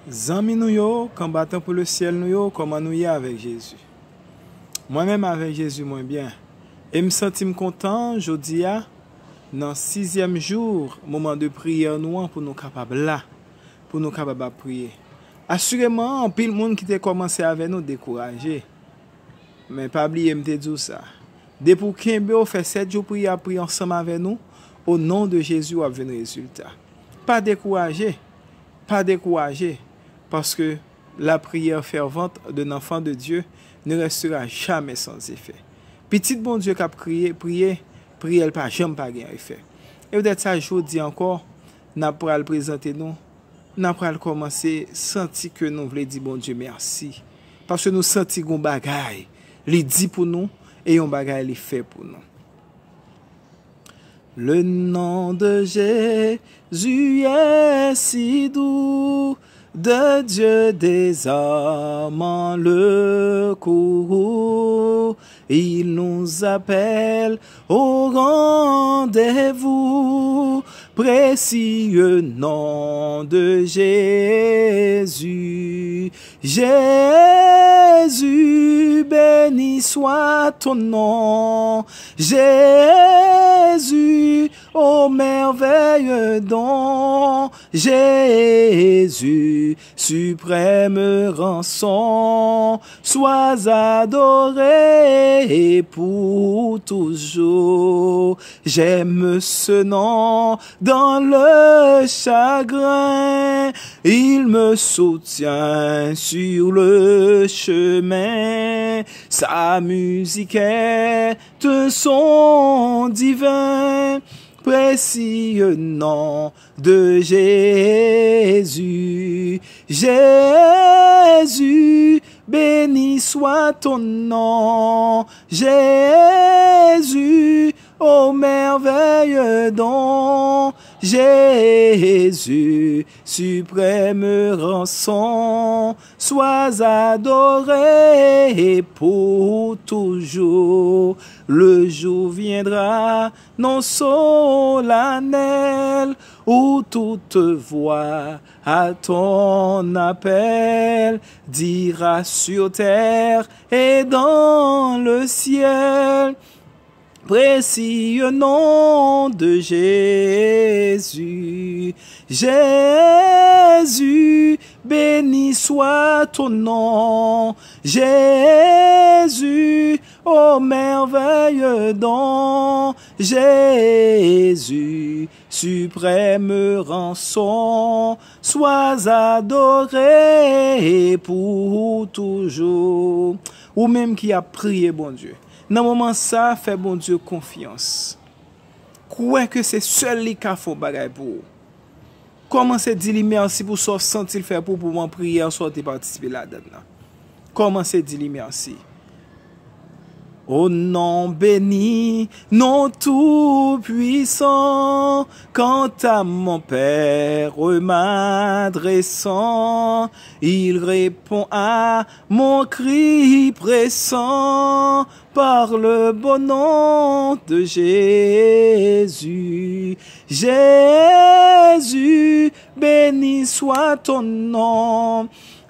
Zami nou yo, combattant pour le ciel nou yo, comment nous y avec Jésus. Moi-même avec Jésus, moi bien. Et me sentis content, jodi a, dans 6e jour, moment de prière nous pour nous capables là, pour nous capables prier. Assurément, pile monde qui t'a commencé avec nous décourager. Mais pas oublier me dire ça. Dès pour Kimbe fait 7 jours prier ensemble avec nous, au nom de Jésus a venir résultat. Pas décourager. Pas décourager. Parce que la prière fervente d'un enfant de Dieu ne restera jamais sans effet. Petit bon Dieu qui a prié, elle pas jamais pas gain effet. Et peut-être ça aujourd'hui encore, n'a pas le présenter nous, n'a pas le commencer sentir que nous voulons dire bon Dieu merci. Parce que nous senti gon bagay, li dit pour nous et on bagay li fait pour nous. Le nom de Jésus est si doux, de Dieu désarmant le courroux. Il nous appelle au rendez-vous, précieux nom de Jésus. Jésus, béni soit ton nom. Jésus, ô merveilleux don. Jésus, suprême rançon, sois adoré pour toujours. J'aime ce nom dans le chagrin, il me soutient sur le chemin. Sa musique est un son divin, précieux nom de Jésus. Jésus, béni soit ton nom. Jésus, ô merveilleux don. Jésus, suprême rançon, sois adoré pour toujours. Le jour viendra, non solennel, où toute voix à ton appel dira sur terre et dans le ciel, précieux nom de Jésus. Jésus, béni soit ton nom. Jésus, ô merveilleux don. Jésus, suprême rançon, sois adoré pour toujours. Ou même qui a prié, bon Dieu. Dans le moment ça, fait bon Dieu confiance. Croyez que c'est seul lui qui a fait bagay pour vous. Commencez à dire merci pour ce que sentir faire pour mon prière, soit participer là-dedans. Commencez à dire merci. Ô nom béni, nom tout-puissant, quant à mon Père m'adressant, il répond à mon cri pressant par le bon nom de Jésus. Jésus, béni soit ton nom.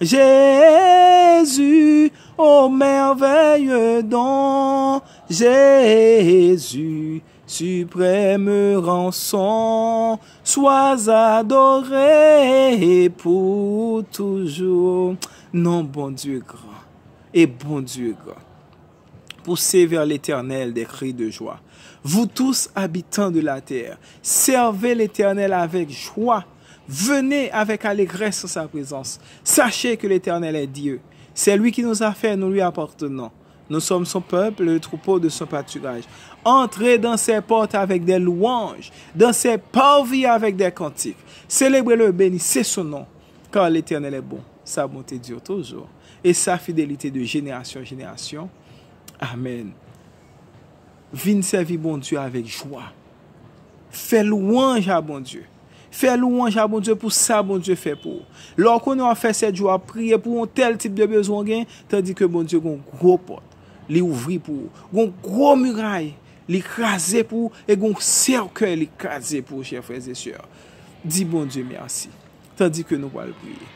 Jésus, ô merveilleux don. Jésus, suprême rançon, sois adoré pour toujours. Non, bon Dieu grand et bon Dieu grand. Poussez vers l'Éternel des cris de joie. Vous tous habitants de la terre, servez l'Éternel avec joie. Venez avec allégresse en sa présence. Sachez que l'Éternel est Dieu. C'est lui qui nous a fait, nous lui appartenons. Nous sommes son peuple, le troupeau de son pâturage. Entrez dans ses portes avec des louanges, dans ses parvis avec des cantiques. Célébrez-le, bénissez son nom, car l'Éternel est bon. Sa bonté dure toujours, et sa fidélité de génération en génération. Amen. Viens servir bon Dieu avec joie. Fais louange à bon Dieu. Fais louange à bon Dieu pour ça, bon Dieu fait pour. Lorsqu'on a fait 7 jours à prier pour un tel type de besoin, tandis que bon Dieu a un gros porte, li ouvri pour, un gros muraille, li crasé pour, et un cercueil li crasé pour, chers frères et sœurs. Dis bon Dieu merci. Tandis que nous allons prier.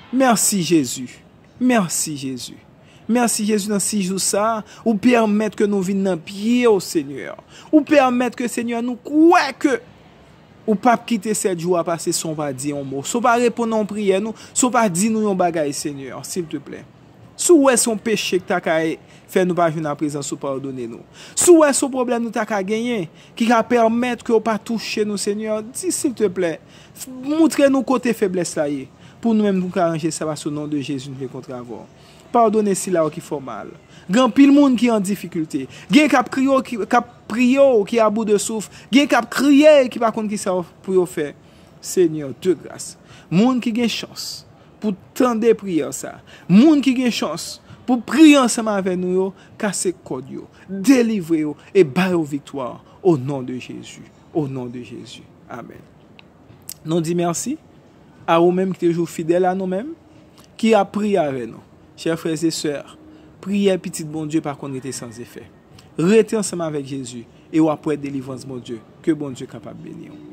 Merci Jésus. Merci Jésus. Merci Jésus dans 6 jours ça, ou permettre que nous venions dans pied au Seigneur. Ou permettre que Seigneur nous croit que ou pas quitter 7 jours à passer son pas dire un mot. Son pas répondre en prière nous, son pas dire nous un bagage Seigneur, s'il te plaît. Sou est son péché que t'as fait nous pas venir en présence ou pardonner nous. Sou est son problème nous t'as gagner qui va permettre que ou pas toucher nous Seigneur, dis s'il te plaît. Montre nous côté faiblesse là pour nous même nous arranger ça au nom de Jésus nous contre avoir. Pardonnez si là qui fait mal. Grand pile monde qui en difficulté. Gen k'ap crier qui à bout de souffle. Gen k'ap crier qui pas connait qui ça pour faire. Seigneur de grâce. Monde qui gen chance pour tendre prière ça. Monde qui gen chance pour prier ensemble avec nous, casser code yo, délivrer yo et bailler victoire au nom de Jésus. Au nom de Jésus. Amen. Nous dit merci à vous-même qui toujours fidèles à nous-mêmes, qui a prié avec nous. Chers frères et sœurs, priez petit bon Dieu par contre était sans effet. Restez ensemble avec Jésus et après délivrance bon Dieu, que bon Dieu capable de bénir.